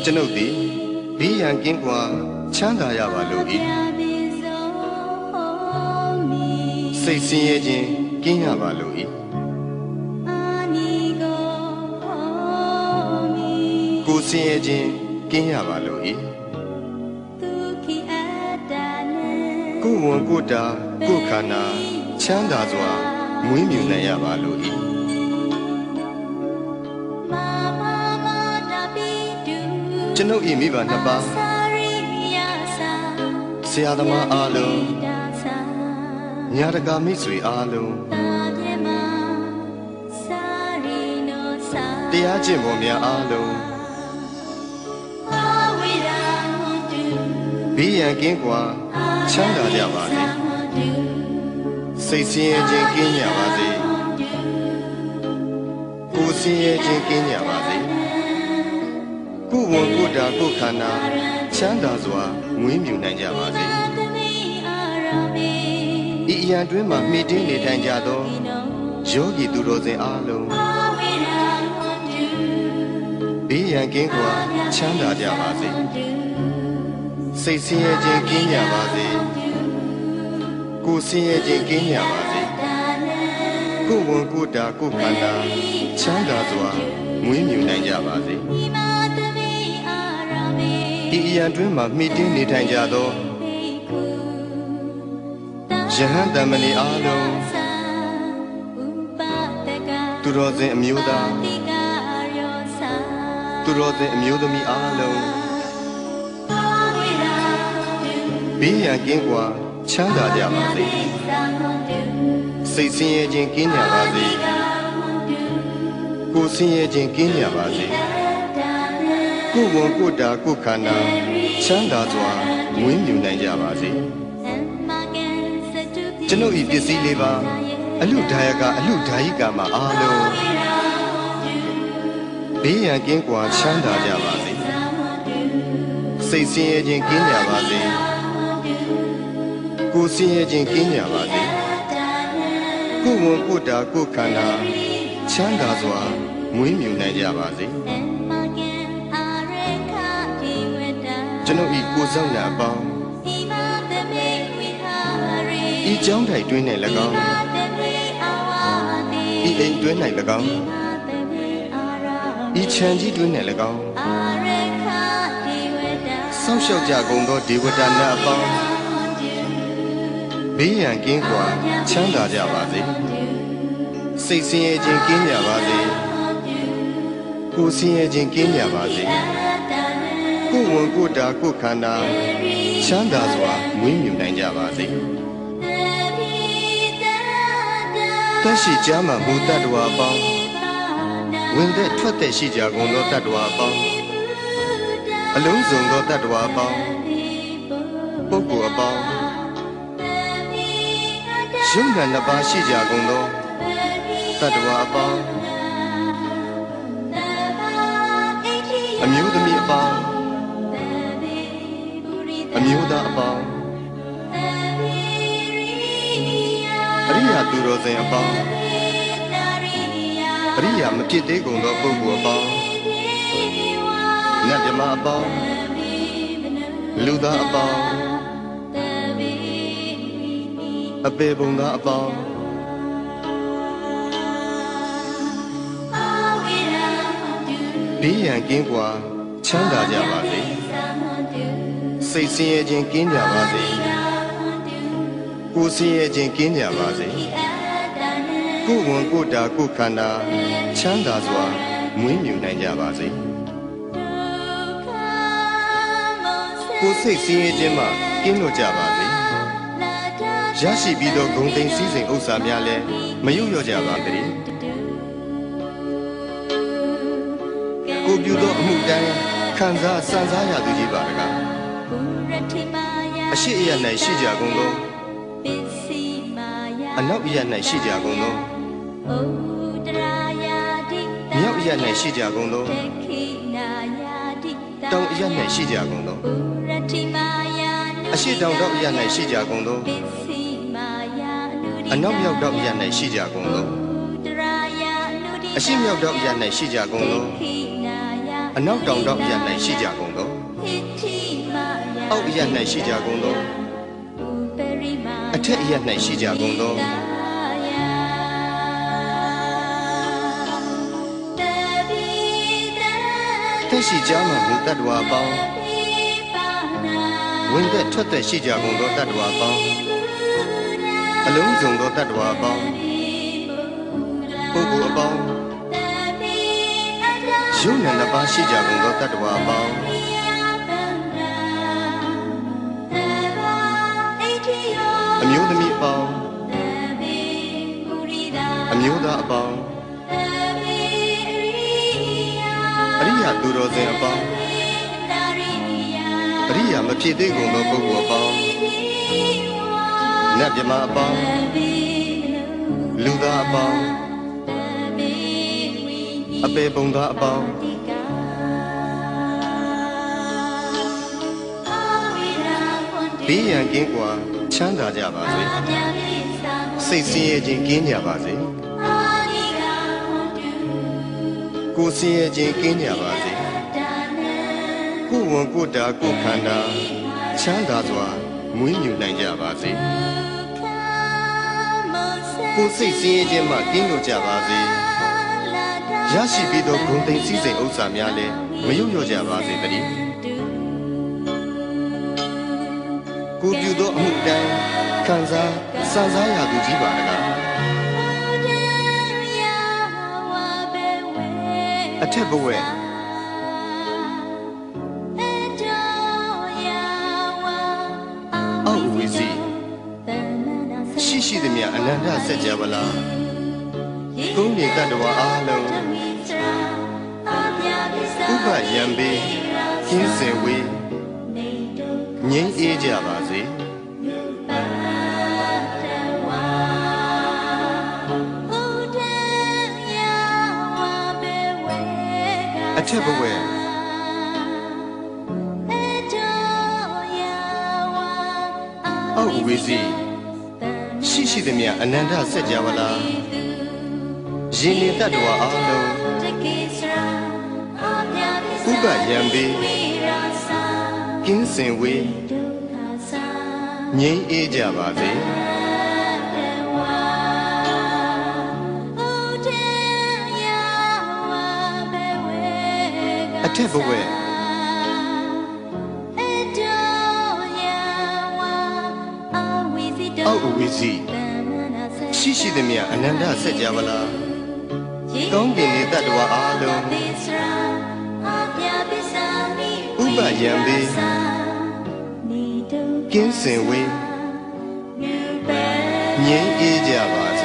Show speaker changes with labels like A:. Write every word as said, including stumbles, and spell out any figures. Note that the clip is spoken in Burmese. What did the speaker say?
A: ကျွန်ုပ်သည်ဘေးရန်ကင်းကွာချမ်းသာရပါလို၏စိတ်ဆင်းရဲခြင်းကင်းရပါလို၏ကိုယ်ဆင်းရဲခြင်းကင်းရပါလို၏ကိုယ်ဝန်ကိုယ်တာကိုယ်ခန္ဓာချမ်းသာစွာမွေးမြူနိုင်ရပါလို၏ကျွန်ုပ်၏မိဘနှစ်ပါးဆရာသမားအားလုံးညာတကာမိတ်ဆွေအားလုံးတရားကျင့်ပေါ်များအားလုံးဘေးရန်ကင်းကွာချမ်းသာကြပါစေစိတ်ဆင်းရဲခြင်းကင်းကြပါစေကိုယ်ဆင်းရဲခြင်းကင်းကြပါစေကိုယ်ဝန်ကိုယ်တာကိုယ်ခန္ဓာချမ်းသာစွာမွေးမြူနိုင်ကြပါစေဤအရာတွင်မှမိတင်းနေထိုင်ကြသောယောဂီသူတော်စင်အားလုံးဘေးရန်ကင်းကွာချမ်းသာကြပါစေစိတ်ဆင်းရဲခြင်းကင်းကြပါစေကိုယ်ဆင်းရဲခြင်းကင်းကြပါစေကိုယ်ဝန်ကိုယ်တာကိုယ်ခန္ဓာချမ်းသာစွာမွေးမြူနိုင်ကြပါစေဒီအရာတွင်မှမိတင်းနေထိုင်ကြသောယဟန်တမဏေအားလုံးသူတော်စင်အမျိုးသားသူတော်စင်အမျိုးသမီးအားလုံးဘေးရန်ကင်းကွာချမ်းသာကြပါစေစိတ်ဆင်းရဲခြင်းကင်းကြပါစေကိုယ်ဆင်းရဲခြင်းကင်းကြပါစေကိုယ်ဝန်ကိုယ်တာကိုယ်ခန္ဓာချမ်းသာစွာမွေးမြူနိုင်ကြပါစေကျွန်ုပ်ဤပစ္စည်းလေးပါအလူဒါယကအလူဒါယိကာမအားလုံးဘေးရန်ကင်းကွာချမ်းသာကြပါစေစိတ်ဆင်းရဲခြင်းကင်းကြပါစေကိုယ်ဆင်းရဲခြင်းကင်းကြပါစေကိုယ်ဝန်ကိုယ်တာကိုယ်ခန္ဓာချမ်းသာစွာမွေးမြူနိုင်ကြပါစေကျွန်ုပ်ဤကိုယ်ဆောင်ရာအပေါင်းဤကျောင်းထိုင်တွင်၌၎င်းဤအိမ်တွင်၌၎င်းဤခြံကြီးတွင်၌၎င်းဆောက်ရှောက်ကြကုန်သောဒေဝတာများအပေါင်းဘေးရန်ကင်းကွာချမ်းသာကြပါစေစိတ်ဆင်းရဲခြင်းကင်းကြပါစေကိုယ်ဆင်းရဲခြင်းကင်းကြပါစေကိုယ်ဝန်ကိုယ်တာကိုယ်ခန္ဓာချမ်းသာစွာမွေးမြူနိုင်ကြပါစေတရှိကြမှာမူတ္တဝါအပေါင်းဝင်သက်ထွက်သက်ရှိကြကုန်သောတတ္တဝါအပေါင်းအလုံးစုံသောတတ္တဝါအပေါင်းပုဂ္ဂိုလ်အပေါင်းယုံနာနှစ်ပါးရှိကြကုန်သောတတ္တဝါအပေါင်းအမျိုးသမီးအပေါင်းအမျိုးသားအပေါင်းအရိယာသူတော်စင်အပေါင်းအရိယာမဖြစ်သေးကုန်သောပုဂ္ဂိုလ်အပေါင်းနတ်မြမအပေါင်းလူသားအပေါင်းအပေပုံသားအပေါင်းဘေးရန်ကင်းကွာချမ်းသာကြပါစေစိတ်ဆင်းရဲခြင်းကင်းကြပါစေကိုယ်ဆင်းရဲခြင်းကင်းကြပါစေကိုယ်ဝန်ကိုယ်တာကိုယ်ခန္ဓာချမ်းသာစွာမွေးမြူနိုင်ကြပါစေကိုယ်စိတ်ဆင်းရဲခြင်းမှကင်းလွတ်ကြပါစေရရှိပြီးသောဂုဏ်သိမ်းစည်းစိမ်ဥစ္စာများလည်းမယုတ်လျော့ကြပါတည်းကိုပြုသောအမှုတိုင်းခံစားစံစားရသူကြီးပါတကားအရှိအယ၌ရှိကြကုန်သောအနောက်အယ၌ရှိကြကုန်သောမြောက်အယ၌ရှိကြကုန်သောတောင်အယ၌ရှိကြကုန်သောအရှိတောင်တောင်အယ၌ရှိကြကုန်သောအနောက်မြောက်တောင်အယ၌ရှိကြကုန်သောအရှိမြောက်တောင်အယ၌ရှိကြကုန်သောအနောက်တောင်တော့ရ၌ရှိကြကုန်သောအောက်ရ၌ရှိကြကုန်သောအထက်ရ၌ရှိကြကုန်သောသက်ရှိကြမှမူတတ္တဝါပေါင်းဝင်သက်ထွက်သက်ရှိကြကုန်သောတတ္တဝါပေါင်းအလုံးစုံသောတတ္တဝါပေါင်းပုဂ္ဂိုလ်အပေါင်းယုံနာနှစ်ပါးရှိကြကုန်သောတတ္တဝါပေါင်းအမျိုးသမီးအပေါင်းအမျိုးသားအပေါင်းအရိယာသူတော်စင်အပေါင်းအရိယာမဖြစ်သေးကုန်သောပုဂ္ဂိုလ်အပေါင်းနတ်မြမအပေါင်းလူသားအပေါင်းအပေပုံသားအပေါင်းဘေးရန်ကင်းကွာချမ်းသာကြပါစေစိတ်ဆင်းရဲခြင်းကင်းကြပါစေကိုယ်ဆင်းရဲခြင်းကင်းကြပါစေကိုယ်ဝန်ကိုယ်တာကိုယ်ခန္ဓာချမ်းသာစွာမွေးမြူနိုင်ကြပါစေကိုယ်စိတ်ဆင်းရဲခြင်းမှကင်းလို့ကြပါစေရရှိပြီးသောဂုဏ်သိမ်းစည်းစိမ်ဥစ္စာများလည်းမယုတ်လျော့ကြပါစေတည်းကိုပြုသောအမှုတိုင်းခံစားစံစားရသူကြီးပါတကားအထက်ဘဝအောက်ဝီစီရှိရှိသည်များအနန္တဆက်ကြပါလားကုန်းမြေတတ္တဝါအားလုံးဥပယံပေကင်းစင်ဝေးငြိမ်းအေးကြပါစေအထက်ဘဝအောက်ဝီစီရှိရှိသည်များအနန္တဆက်ကြပါလားရင်နေတတ္တဝါအားလုံးဥပယံပေကင်းစင်ဝေးငြိမ်းအေးကြပါစေအထက်ဘဝအောက်ဝီစီရှိရှိသည်များအနန္တဆက်ကြပါလားကောင်းကင်နေတတ္တဝါအားလုံးဥပယံပေကင်းစင်ဝေးငြိမ်းအေးကြပါ